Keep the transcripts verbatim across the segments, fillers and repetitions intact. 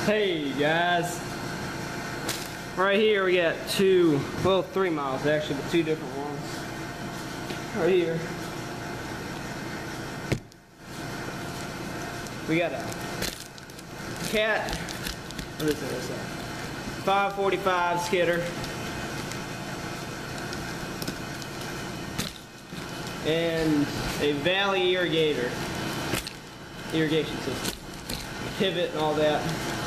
Hey guys, right here we got two, well three miles actually, but two different ones. Right here, we got a Cat, what is this? five forty-five skidder, and a Valley irrigator, irrigation system, pivot and all that.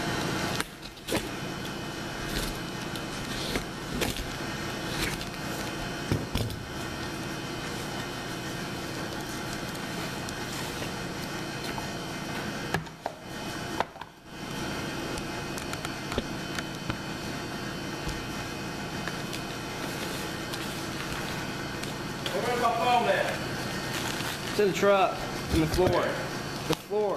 Where's my phone at? It's in the truck, in the floor. The floor.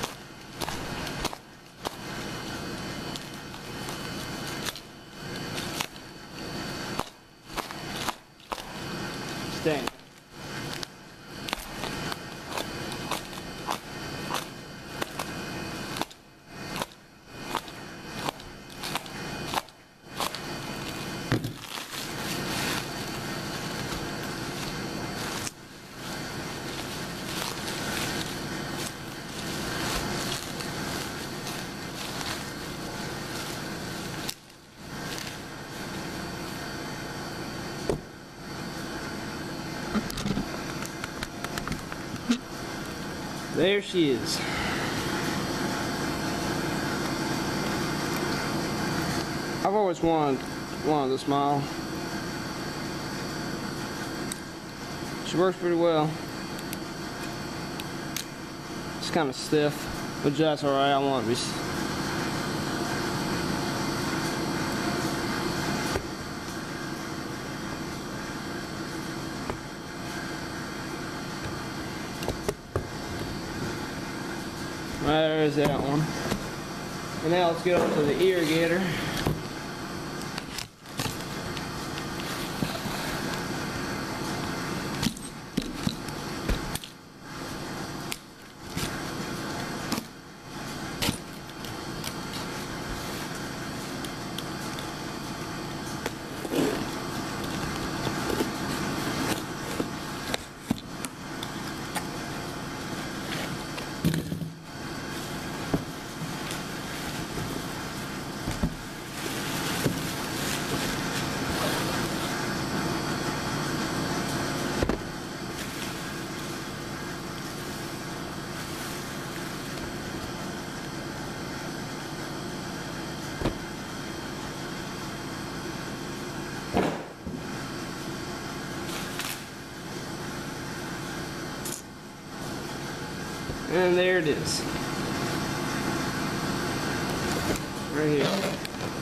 Staying. There she is. I've always wanted wanted this model. She works pretty well. It's kind of stiff, but that's alright. I want to be. There's that one. And now let's get over to the irrigator. And there it is. Right here.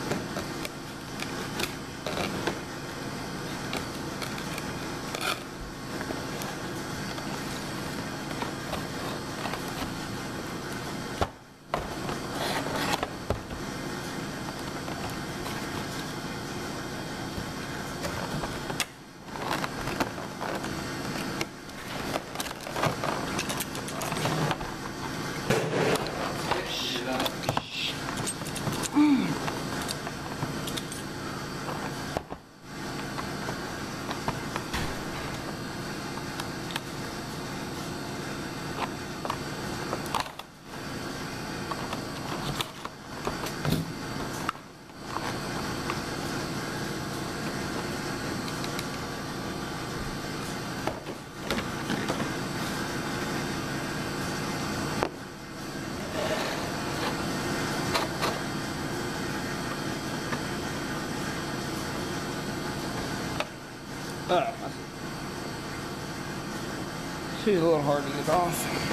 Oh, she's a little hard to get off.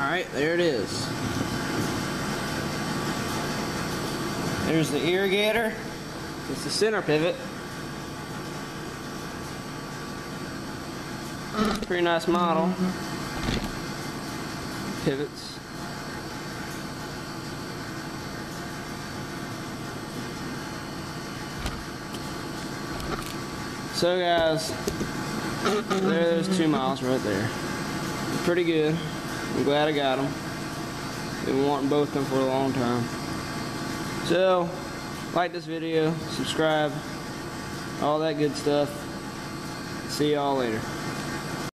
Alright, there it is. There's the irrigator. It's the center pivot. Pretty nice model. Pivots. So guys, there's two miles right there. Pretty good. I'm glad I got them. Been wanting both of them for a long time. So, like this video, subscribe, all that good stuff. See y'all later.